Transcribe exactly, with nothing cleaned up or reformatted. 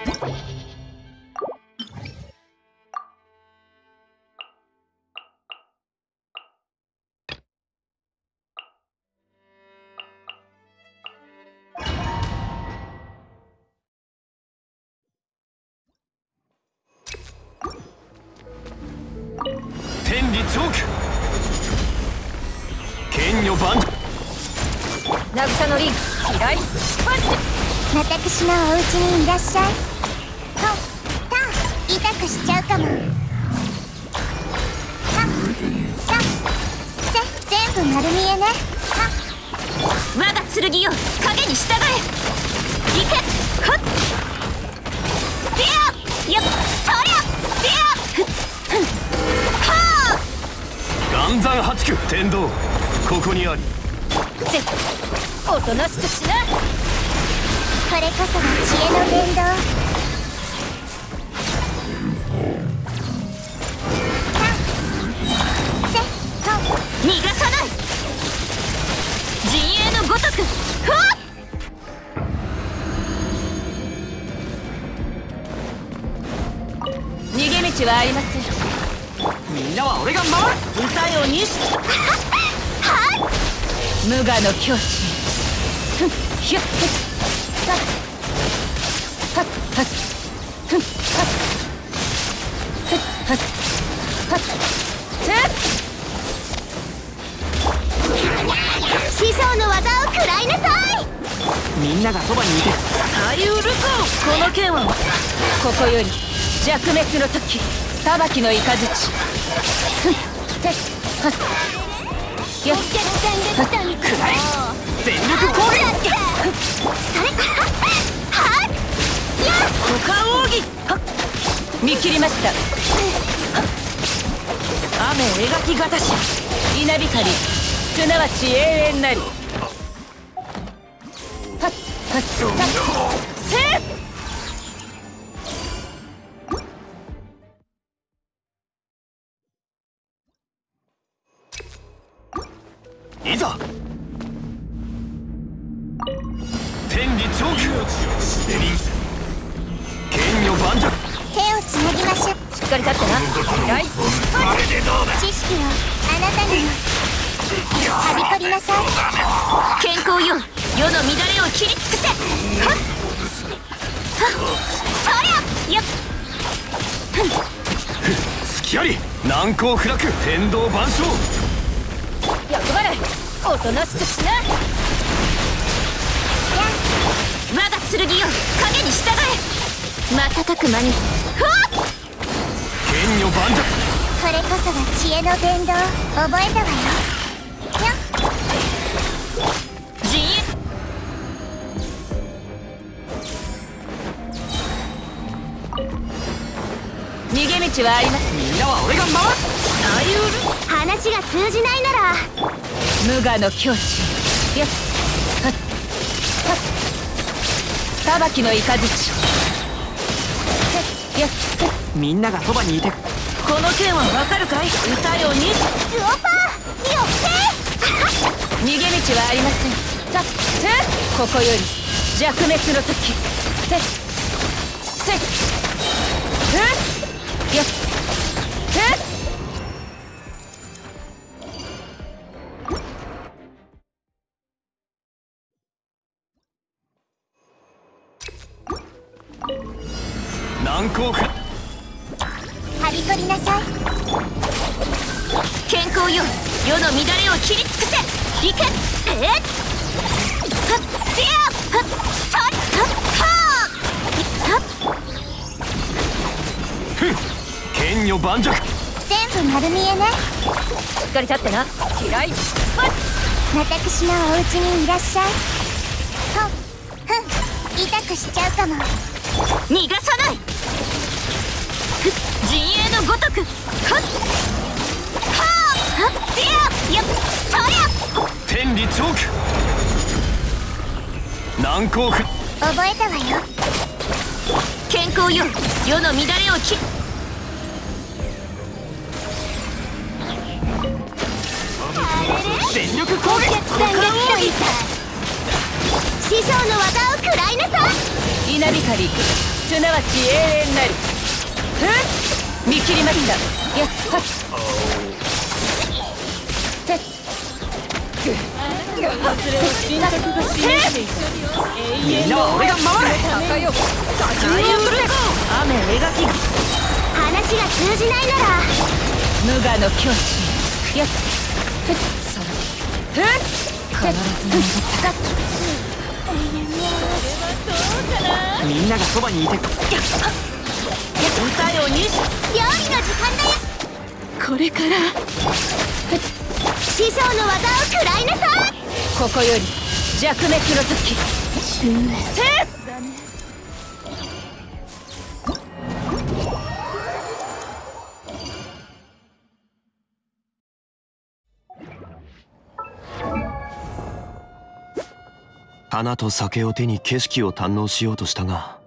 天理チョーク剣女万丈渚のリング左スパンチ。 私のお家にいらっしゃい。ほった痛くしちゃうかも。はったせ全部丸見えね。は我が剣よ影に従え。行けはっディアよっそりゃディアふっふんはあ岩山八九天道ここにあり。 ぜおとなしくしな。 これこそが知恵の伝道。せほ逃がさない陣営のごとくふわっ逃げ道はありません。 みんなは俺が守る。 歌よにし無我の境地。ふんひゅっはっはっはっふんはっふっはっはっ師匠の技を食らいなさい。 みんながそばにいて。 さゆるぞ。この剣はここより弱滅の時裁きの雷。ふんてはっよっお客さんが来たみたい。 全力攻撃。 それはっやっ股間奥義はっ見切りました。雨描きがたし稲光すなわち永遠なり。はっはっはっせっいざ天理チョーク剣女盤石。 手をつなぎましょう。 しっかり立ってな。左知識をあなたにもはびこりなさい。 健康よ世の乱れを切り尽くせ。はっはっそりゃよっふん隙あり難攻不落天道万象。 役払いおとなしくしな。 我が剣よ影に従え。瞬く間にふわっ剣女盤石。 これこそが知恵の伝道。覚えたわよ。よっ陣営逃げ道はあります。 みんなは俺が守る。 さゆる話が通じないなら無我の境地。よっはっはっ裁きの雷。よっみんながそばにいて。 この剣はわかるかい。歌よにウオパーよって逃げ道はありません。さてここより弱滅の時てせえよっえ難攻不はびこりなさい。 健康よ世の乱れを切り尽くせ。行けえっはっディアはっそりはっはっふん剣女盤石。 全部丸見えね。 しっかり立ってな。嫌い私のお家にいらっしゃい。ほふん痛くしちゃうかも。 逃がさないふっ陣営のごとくはっはあはっディアよっそりゃ天理チョーク難攻不覚えたわよ。 健康よ世の乱れを切全力攻撃。 お客さんが来たみたい。師匠の技を食らいなさい。 稲光すなわち永遠なり。ふん、見切りました。やっはっみんなは俺が守る。 雨描きが話が通じないなら無我の境地。やっふっそらふん必ず守ったみんながそばにいて。 歌よに料理の時間だよ。 これから師匠の技を食らいなさい。 ここより弱滅の時。せっ花と酒を手に景色を堪能しようとしたが、